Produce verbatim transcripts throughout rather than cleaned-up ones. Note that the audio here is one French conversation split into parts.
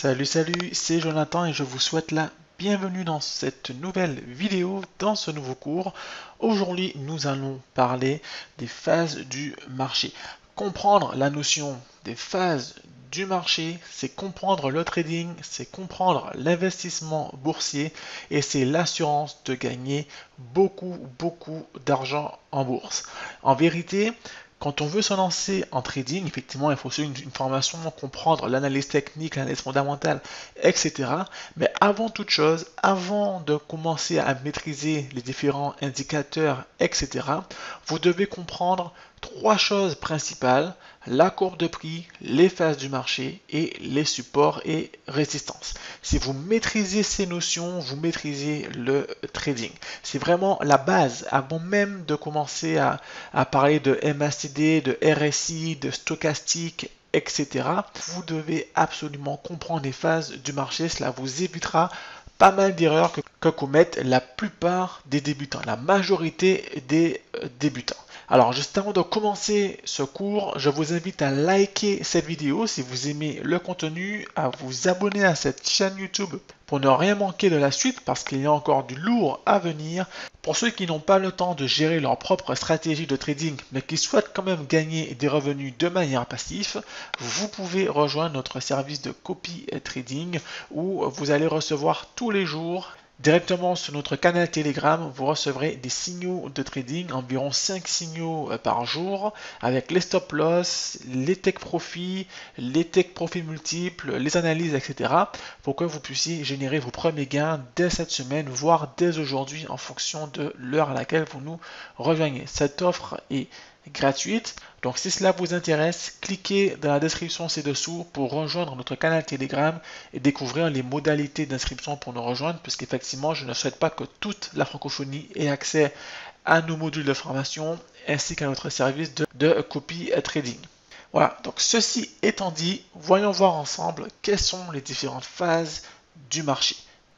Salut, salut, c'est Jonathan et je vous souhaite la bienvenue dans cette nouvelle vidéo, dans ce nouveau cours. Aujourd'hui, nous allons parler des phases du marché. Comprendre la notion des phases du marché, c'est comprendre le trading, c'est comprendre l'investissement boursier et c'est l'assurance de gagner beaucoup, beaucoup d'argent en bourse. En vérité, quand on veut se lancer en trading, effectivement, il faut suivre une, une formation, comprendre l'analyse technique, l'analyse fondamentale, et cetera. Mais avant toute chose, avant de commencer à maîtriser les différents indicateurs, et cetera, vous devez comprendre trois choses principales: la courbe de prix, les phases du marché et les supports et résistances. Si vous maîtrisez ces notions, vous maîtrisez le trading. C'est vraiment la base avant même de commencer à, à parler de M A C D, de R S I, de stochastique, et cetera. Vous devez absolument comprendre les phases du marché. Cela vous évitera pas mal d'erreurs que, que commettent la plupart des débutants, la majorité des euh, débutants. Alors, juste avant de commencer ce cours, je vous invite à liker cette vidéo si vous aimez le contenu, à vous abonner à cette chaîne YouTube pour ne rien manquer de la suite parce qu'il y a encore du lourd à venir. Pour ceux qui n'ont pas le temps de gérer leur propre stratégie de trading mais qui souhaitent quand même gagner des revenus de manière passive, vous pouvez rejoindre notre service de copy trading où vous allez recevoir tous les jours directement sur notre canal Telegram. Vous recevrez des signaux de trading, environ cinq signaux par jour, avec les stop loss, les take profits, les take profits multiples, les analyses, et cetera, pour que vous puissiez générer vos premiers gains dès cette semaine, voire dès aujourd'hui, en fonction de l'heure à laquelle vous nous rejoignez. Cette offre est gratuite. Donc si cela vous intéresse, cliquez dans la description ci-dessous pour rejoindre notre canal Telegram et découvrir les modalités d'inscription pour nous rejoindre, puisqu'effectivement je ne souhaite pas que toute la francophonie ait accès à nos modules de formation ainsi qu'à notre service de, de copy trading. Voilà, donc ceci étant dit, voyons voir ensemble quelles sont les différentes phases du marché.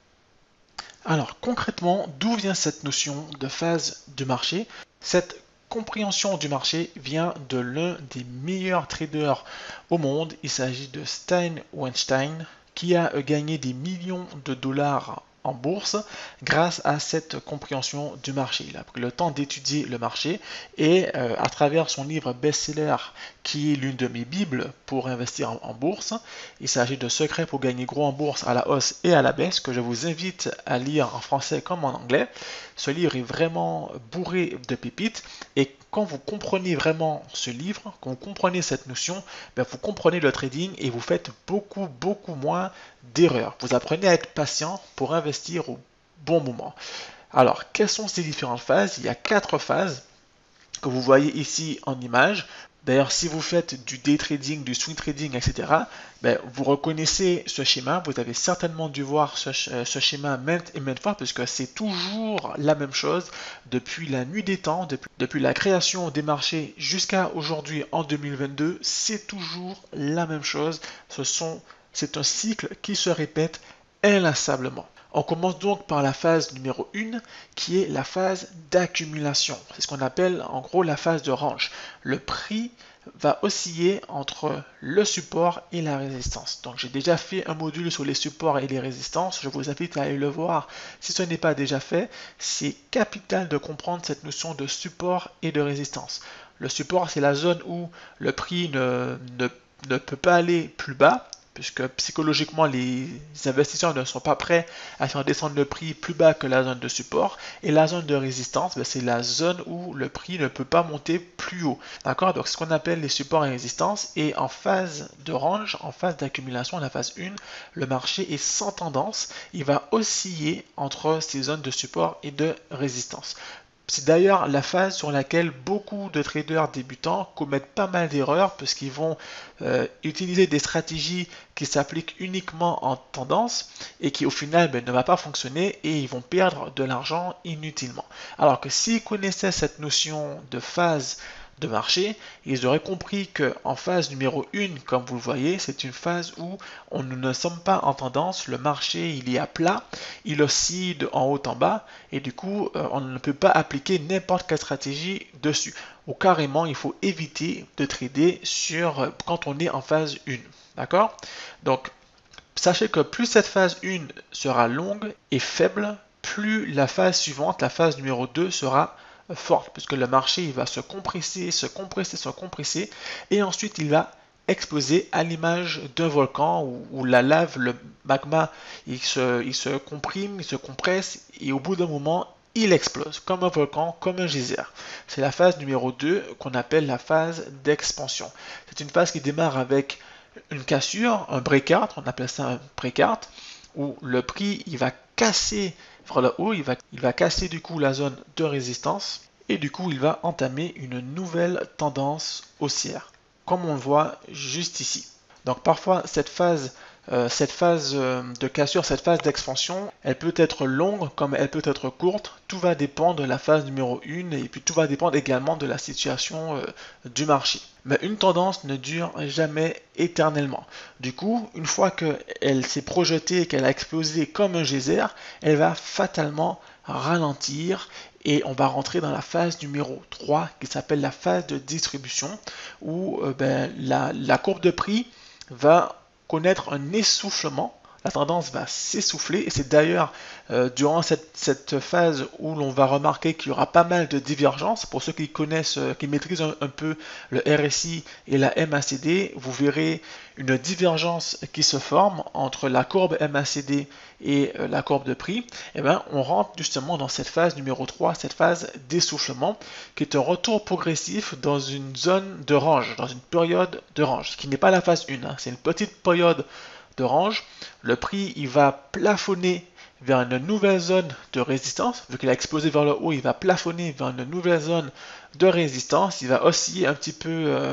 Alors concrètement, d'où vient cette notion de phase du marché? Cette compréhension du marché vient de l'un des meilleurs traders au monde. Il s'agit de Stein Weinstein, qui a gagné des millions de dollars en bourse grâce à cette compréhension du marché. Il a pris le temps d'étudier le marché et euh, à travers son livre best-seller qui est l'une de mes bibles pour investir en, en bourse, il s'agit de Secrets pour gagner gros en bourse à la hausse et à la baisse, que je vous invite à lire en français comme en anglais. Ce livre est vraiment bourré de pépites et quand vous comprenez vraiment ce livre, quand vous comprenez cette notion, ben vous comprenez le trading et vous faites beaucoup, beaucoup moins d'erreurs. Vous apprenez à être patient pour investir au bon moment. Alors, quelles sont ces différentes phases? Il y a quatre phases que vous voyez ici en image. D'ailleurs, si vous faites du day trading, du swing trading, et cetera, ben, vous reconnaissez ce schéma. Vous avez certainement dû voir ce, ce schéma maintes et maintes fois, puisque c'est toujours la même chose depuis la nuit des temps, depuis, depuis la création des marchés jusqu'à aujourd'hui en deux mille vingt-deux. C'est toujours la même chose. Ce sont, c'est un cycle qui se répète inlassablement. On commence donc par la phase numéro un qui est la phase d'accumulation. C'est ce qu'on appelle en gros la phase de range. Le prix va osciller entre le support et la résistance. Donc j'ai déjà fait un module sur les supports et les résistances. Je vous invite à aller le voir si ce n'est pas déjà fait. C'est capital de comprendre cette notion de support et de résistance. Le support, c'est la zone où le prix ne, ne, ne peut pas aller plus bas, puisque psychologiquement les investisseurs ne sont pas prêts à faire descendre le prix plus bas que la zone de support. Et la zone de résistance, ben c'est la zone où le prix ne peut pas monter plus haut. D'accord? Donc ce qu'on appelle les supports et résistances. Et en phase de range, en phase d'accumulation, la phase un, le marché est sans tendance. Il va osciller entre ces zones de support et de résistance. C'est d'ailleurs la phase sur laquelle beaucoup de traders débutants commettent pas mal d'erreurs parce qu'ils vont euh, utiliser des stratégies qui s'appliquent uniquement en tendance et qui au final ben, ne va pas fonctionner et ils vont perdre de l'argent inutilement. Alors que s'ils connaissaient cette notion de phase de marché, ils auraient compris qu'en phase numéro un, comme vous le voyez, c'est une phase où on, nous ne sommes pas en tendance, le marché il est à plat, il oscille de en haut en bas, et du coup euh, on ne peut pas appliquer n'importe quelle stratégie dessus. Ou carrément il faut éviter de trader sur, quand on est en phase un. D'accord? Donc Sachez que plus cette phase un sera longue et faible, plus la phase suivante, la phase numéro deux, sera forte, puisque le marché il va se compresser, se compresser, se compresser, et ensuite il va exploser à l'image d'un volcan où, où la lave, le magma, il se, il se comprime, il se compresse, et au bout d'un moment, il explose, comme un volcan, comme un geyser. C'est la phase numéro deux qu'on appelle la phase d'expansion. C'est une phase qui démarre avec une cassure, un breakout, on appelle ça un breakout, où le prix il va casser vers le haut, il va, il va casser du coup la zone de résistance et du coup il va entamer une nouvelle tendance haussière, comme on le voit juste ici. Donc parfois cette phase, euh, cette phase euh, de cassure, cette phase d'expansion, elle peut être longue comme elle peut être courte. Tout va dépendre de la phase numéro un et puis tout va dépendre également de la situation euh, du marché. Mais une tendance ne dure jamais éternellement. Du coup, une fois qu'elle s'est projetée, qu'elle a explosé comme un geyser, elle va fatalement ralentir et on va rentrer dans la phase numéro trois qui s'appelle la phase de distribution où euh, ben, la, la courbe de prix va connaître un essoufflement, la tendance va s'essouffler et c'est d'ailleurs euh, durant cette, cette phase où l'on va remarquer qu'il y aura pas mal de divergences. Pour ceux qui connaissent, euh, qui maîtrisent un, un peu le R S I et la M A C D, vous verrez une divergence qui se forme entre la courbe M A C D et euh, la courbe de prix. Et bien, on rentre justement dans cette phase numéro trois, cette phase d'essoufflement, qui est un retour progressif dans une zone de range, dans une période de range, ce qui n'est pas la phase un, hein, c'est une petite période de range. Le prix il va plafonner vers une nouvelle zone de résistance. Vu qu'il a explosé vers le haut, il va plafonner vers une nouvelle zone de résistance. Il va osciller un petit peu euh,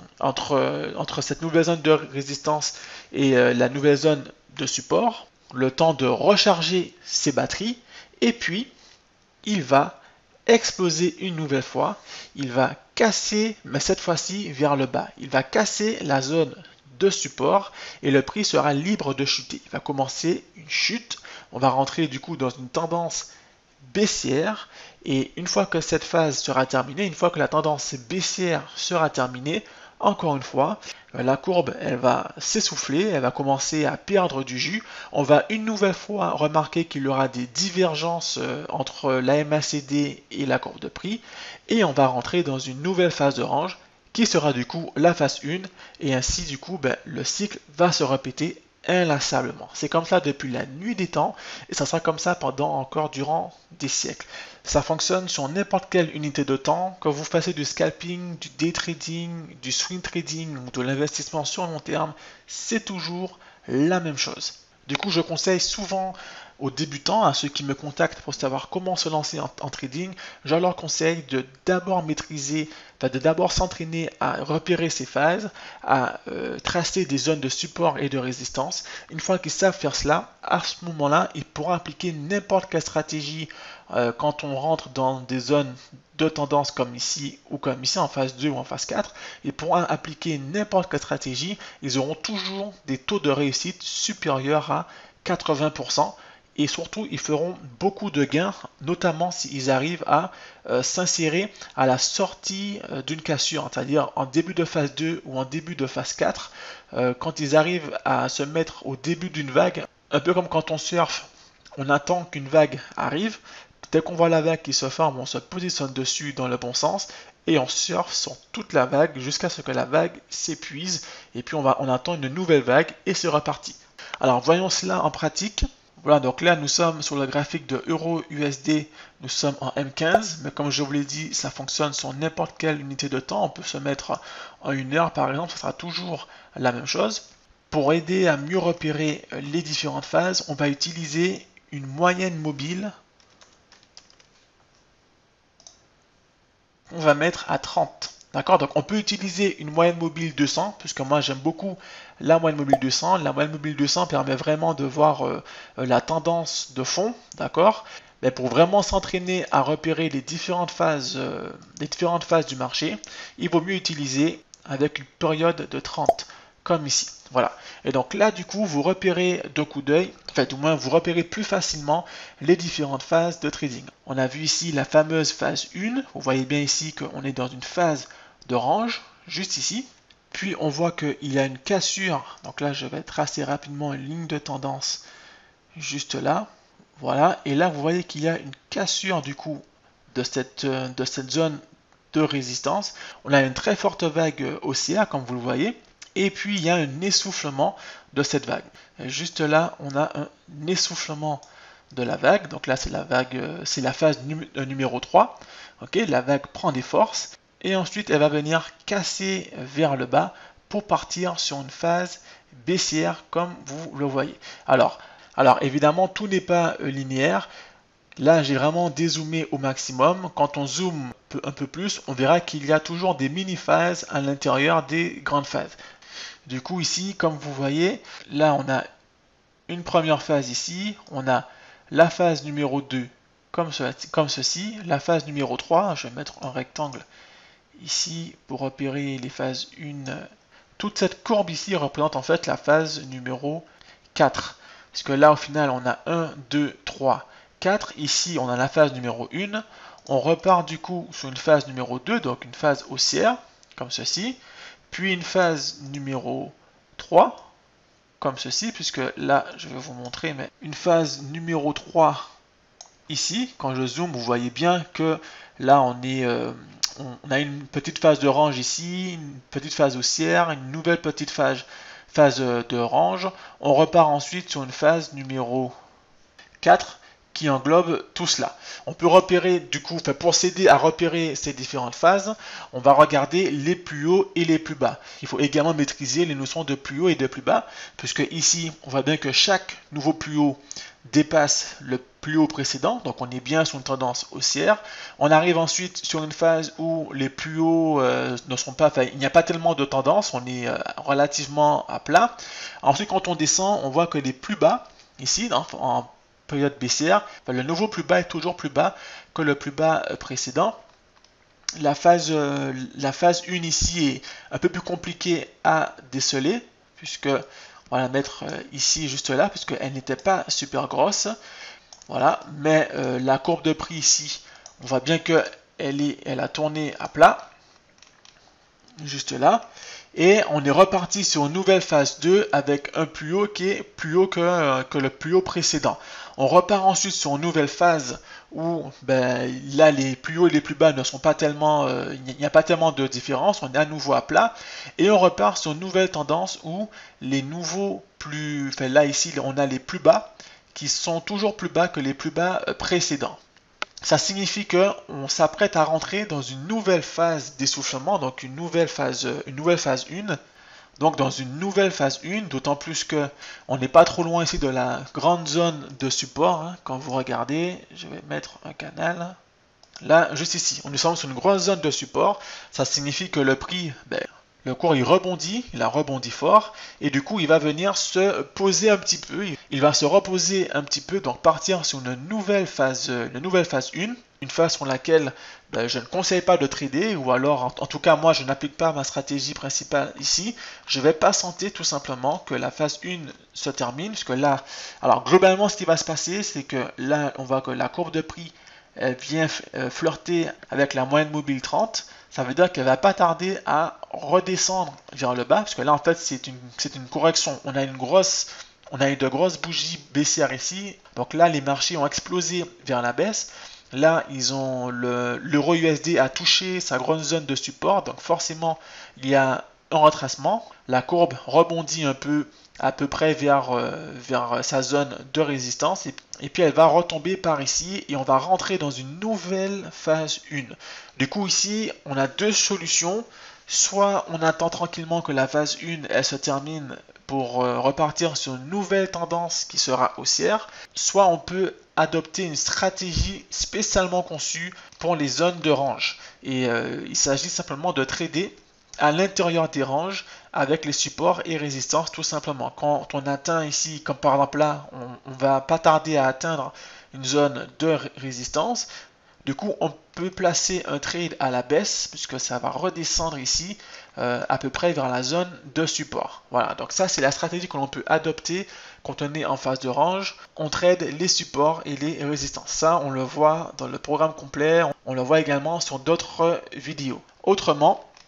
entre, entre cette nouvelle zone de résistance et euh, la nouvelle zone de support. Le temps de recharger ses batteries. Et puis, il va exploser une nouvelle fois. Il va casser, mais cette fois-ci vers le bas. Il va casser la zone de support et le prix sera libre de chuter. Il va commencer une chute, on va rentrer du coup dans une tendance baissière et une fois que cette phase sera terminée, une fois que la tendance baissière sera terminée, encore une fois, la courbe elle va s'essouffler, elle va commencer à perdre du jus. On va une nouvelle fois remarquer qu'il y aura des divergences entre la M A C D et la courbe de prix et on va rentrer dans une nouvelle phase de range qui sera du coup la phase un et ainsi du coup ben, le cycle va se répéter inlassablement. C'est comme ça depuis la nuit des temps et ça sera comme ça pendant encore durant des siècles. Ça fonctionne sur n'importe quelle unité de temps, que vous fassiez du scalping, du day trading, du swing trading ou de l'investissement sur long terme, c'est toujours la même chose. Du coup, je conseille souvent aux débutants, à ceux qui me contactent pour savoir comment se lancer en, en trading, je leur conseille de d'abord maîtriser, enfin de d'abord s'entraîner à repérer ces phases, à euh, tracer des zones de support et de résistance. Une fois qu'ils savent faire cela, à ce moment-là, ils pourront appliquer n'importe quelle stratégie euh, quand on rentre dans des zones de tendance comme ici ou comme ici en phase deux ou en phase quatre, ils pourront appliquer n'importe quelle stratégie, ils auront toujours des taux de réussite supérieurs à quatre-vingts pour cent. Et surtout, ils feront beaucoup de gains, notamment s'ils arrivent à euh, s'insérer à la sortie euh, d'une cassure, c'est-à-dire en début de phase deux ou en début de phase quatre, euh, quand ils arrivent à se mettre au début d'une vague, un peu comme quand on surfe, on attend qu'une vague arrive, dès qu'on voit la vague qui se forme, on se positionne dessus dans le bon sens, et on surfe sur toute la vague jusqu'à ce que la vague s'épuise, et puis on, va, on attend une nouvelle vague, et c'est reparti. Alors voyons cela en pratique. Voilà, donc là nous sommes sur le graphique de Euro U S D, nous sommes en M quinze, mais comme je vous l'ai dit, ça fonctionne sur n'importe quelle unité de temps, on peut se mettre en une heure par exemple, ça sera toujours la même chose. Pour aider à mieux repérer les différentes phases, on va utiliser une moyenne mobile, on va mettre à trente. D'accord, donc on peut utiliser une moyenne mobile deux cents, puisque moi j'aime beaucoup la moyenne mobile deux cents. La moyenne mobile deux cents permet vraiment de voir euh, la tendance de fond, d'accord. Mais pour vraiment s'entraîner à repérer les différentes phases, euh, les différentes phases du marché, il vaut mieux utiliser avec une période de trente, comme ici. Voilà. Et donc là, du coup, vous repérez de coup d'œil, enfin, du moins, vous repérez plus facilement les différentes phases de trading. On a vu ici la fameuse phase un. Vous voyez bien ici qu'on est dans une phase de range, juste ici. Puis on voit qu'il y a une cassure. Donc là, je vais tracer rapidement une ligne de tendance juste là. Voilà. Et là, vous voyez qu'il y a une cassure du coup de cette, de cette zone de résistance. On a une très forte vague haussière, comme vous le voyez. Et puis, il y a un essoufflement de cette vague. Et juste là, on a un essoufflement de la vague. Donc là, c'est la vague, c'est la phase numé numéro trois. Okay, la vague prend des forces. Et ensuite, elle va venir casser vers le bas pour partir sur une phase baissière, comme vous le voyez. Alors, alors évidemment, tout n'est pas linéaire. Là, j'ai vraiment dézoomé au maximum. Quand on zoome un peu plus, on verra qu'il y a toujours des mini-phases à l'intérieur des grandes phases. Du coup, ici, comme vous voyez, là, on a une première phase ici. On a la phase numéro deux comme, ce, comme ceci. La phase numéro trois, je vais mettre un rectangle ici pour repérer les phases un. Toute cette courbe ici représente en fait la phase numéro quatre. Parce que là, au final, on a un, deux, trois, quatre. Ici, on a la phase numéro un. On repart du coup sur une phase numéro deux, donc une phase haussière, comme ceci. Puis une phase numéro trois, comme ceci, puisque là, je vais vous montrer, mais une phase numéro trois ici, quand je zoome, vous voyez bien que là, on est... Euh, on a une petite phase de range ici, une petite phase haussière, une nouvelle petite phase, phase de range. On repart ensuite sur une phase numéro quatre qui englobe tout cela. On peut repérer, du coup, pour s'aider à repérer ces différentes phases, on va regarder les plus hauts et les plus bas. Il faut également maîtriser les notions de plus haut et de plus bas, puisque ici, on voit bien que chaque nouveau plus haut dépasse le plus haut précédent, donc on est bien sur une tendance haussière. On arrive ensuite sur une phase où les plus hauts euh, ne sont pas, enfin, il n'y a pas tellement de tendance, on est euh, relativement à plat. Ensuite, quand on descend, on voit que les plus bas, ici, en, en période baissière, enfin, le nouveau plus bas est toujours plus bas que le plus bas précédent. La phase, euh, la phase un ici est un peu plus compliquée à déceler, puisque on va la mettre ici, juste là, puisqu'elle n'était pas super grosse. Voilà, mais euh, la courbe de prix ici, on voit bien qu'elle est, elle a tourné à plat, juste là. Et on est reparti sur une nouvelle phase deux avec un plus haut qui est plus haut que, que le plus haut précédent. On repart ensuite sur une nouvelle phase où ben, là les plus hauts et les plus bas ne sont pas tellement, euh, il n'y a pas tellement de différence, on est à nouveau à plat. Et on repart sur une nouvelle tendance où les nouveaux plus, enfin là ici on a les plus bas qui sont toujours plus bas que les plus bas précédents. Ça signifie qu'on s'apprête à rentrer dans une nouvelle phase d'essoufflement, donc une nouvelle phase, une nouvelle phase un. Donc dans une nouvelle phase un, d'autant plus que on n'est pas trop loin ici de la grande zone de support. Hein. Quand vous regardez, je vais mettre un canal. Là, juste ici, on nous sommes sur une grosse zone de support. Ça signifie que le prix, ben, le cours il rebondit, il a rebondi fort, et du coup il va venir se poser un petit peu, il va se reposer un petit peu, donc partir sur une nouvelle phase, une nouvelle phase un, une phase sur laquelle ben, je ne conseille pas de trader, ou alors en, en tout cas moi je n'applique pas ma stratégie principale ici, je vais patienter tout simplement que la phase un se termine, puisque là, alors globalement ce qui va se passer, c'est que là on voit que la courbe de prix elle vient flirter avec la moyenne mobile trente, ça veut dire qu'elle va pas tarder à redescendre vers le bas, parce que là en fait c'est une, c'est une correction. On a une grosse, on a eu de grosses bougies baissières ici, donc là les marchés ont explosé vers la baisse. Là ils ont le l'euro U S D a touché sa grande zone de support, donc forcément il y a un retracement. La courbe rebondit un peu à peu près vers, euh, vers sa zone de résistance et, et puis elle va retomber par ici et on va rentrer dans une nouvelle phase un. Du coup ici on a deux solutions, soit on attend tranquillement que la phase un elle se termine pour euh, repartir sur une nouvelle tendance qui sera haussière, soit on peut adopter une stratégie spécialement conçue pour les zones de range et euh, il s'agit simplement de trader à l'intérieur des ranges avec les supports et résistances tout simplement. Quand on atteint ici, comme par exemple là, on, on va pas tarder à atteindre une zone de résistance. Du coup, on peut placer un trade à la baisse puisque ça va redescendre ici euh, à peu près vers la zone de support. Voilà, donc ça c'est la stratégie que l'on peut adopter quand on est en phase de range. On trade les supports et les résistances. Ça, on le voit dans le programme complet. On le voit également sur d'autres vidéos. Autrement,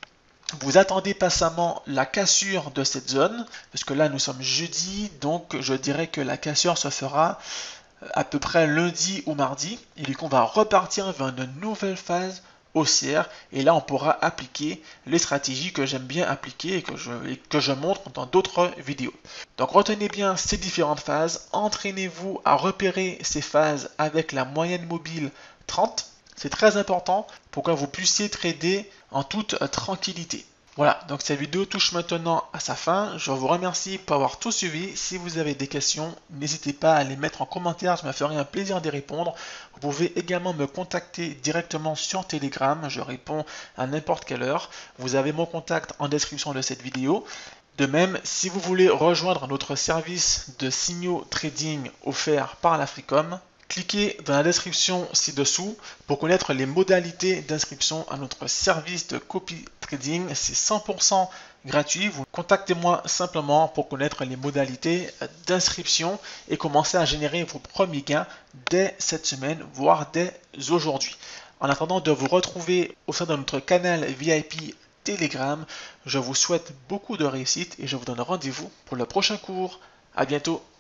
Vous attendez patiemment la cassure de cette zone, parce que là nous sommes jeudi, donc je dirais que la cassure se fera à peu près lundi ou mardi, et du coup on va repartir vers une nouvelle phase haussière, et là on pourra appliquer les stratégies que j'aime bien appliquer et que je, et que je montre dans d'autres vidéos. Donc retenez bien ces différentes phases, entraînez-vous à repérer ces phases avec la moyenne mobile trente, c'est très important pour que vous puissiez trader en toute tranquillité. Voilà, donc cette vidéo touche maintenant à sa fin. Je vous remercie pour avoir tout suivi. Si vous avez des questions, n'hésitez pas à les mettre en commentaire, je me ferai un plaisir d'y répondre. Vous pouvez également me contacter directement sur Telegram, je réponds à n'importe quelle heure. Vous avez mon contact en description de cette vidéo. De même, si vous voulez rejoindre notre service de signaux trading offert par l'Africom, cliquez dans la description ci-dessous pour connaître les modalités d'inscription à notre service de copy trading. C'est cent pour cent gratuit. Vous contactez-moi simplement pour connaître les modalités d'inscription et commencer à générer vos premiers gains dès cette semaine, voire dès aujourd'hui. En attendant de vous retrouver au sein de notre canal V I P Telegram, je vous souhaite beaucoup de réussite et je vous donne rendez-vous pour le prochain cours. À bientôt.